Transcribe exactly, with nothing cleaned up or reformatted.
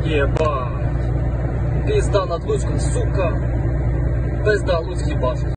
Єбать. Пізда над Луцьком, сука. Пизда Луцьк їбашить.